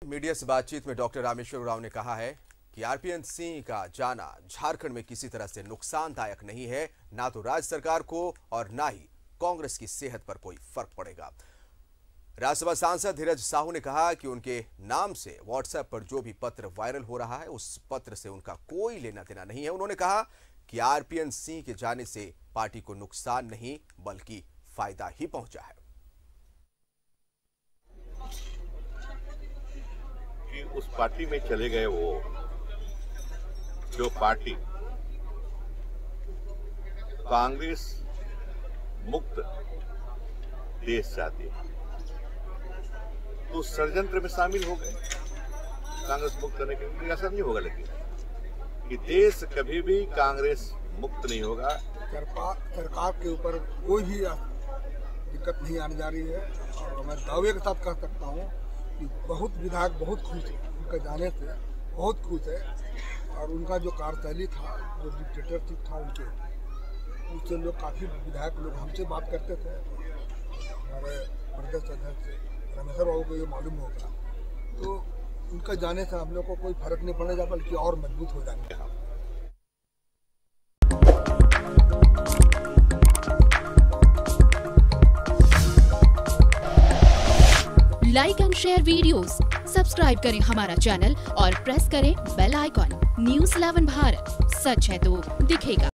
Media से बातचीत में डॉक्टर रामेश्वर उरांव ने कहा है कि आरपीएन सिंह का जाना झारखंड में किसी तरह से नुकसानदायक नहीं है, ना तो राज्य सरकार को और ना ही कांग्रेस की सेहत पर कोई फर्क पड़ेगा। राज्यसभा सांसद धीरज साहू ने कहा कि उनके नाम से व्हाट्सएप पर जो भी पत्र वायरल हो रहा है उस पत्र से उनका कोई लेना देना नहीं है। उन्होंने कहा कि आरपीएन सिंह के जाने से पार्टी को नुकसान नहीं बल्कि फायदा ही पहुंचा है। कि उस पार्टी में चले गए वो जो पार्टी कांग्रेस मुक्त देश चाहती है, तो षड्यंत्र में शामिल हो गए कांग्रेस मुक्त करने के लिए। असर नहीं होगा, लेकिन कि देश कभी भी कांग्रेस मुक्त नहीं होगा। सरकार के ऊपर कोई भी दिक्कत नहीं आने जा रही है और मैं दावे के साथ कह सकता हूँ कि बहुत विधायक बहुत खुश है, उनके जाने से बहुत खुश है। और उनका जो कार्यशैली था, जो डिक्टेटरशिप था उनके, उससे लोग काफ़ी विधायक लोग हमसे बात करते थे। हमारे प्रदेश अध्यक्ष रामेश्वर बाबू को ये मालूम होगा, तो उनका जाने से हम लोग को कोई फर्क नहीं पड़ेगा बल्कि और मजबूत हो जाएंगे हम। Like and share videos, subscribe करें हमारा चैनल और प्रेस करें बेल आइकॉन। न्यूज़ 11 भारत, सच है तो दिखेगा।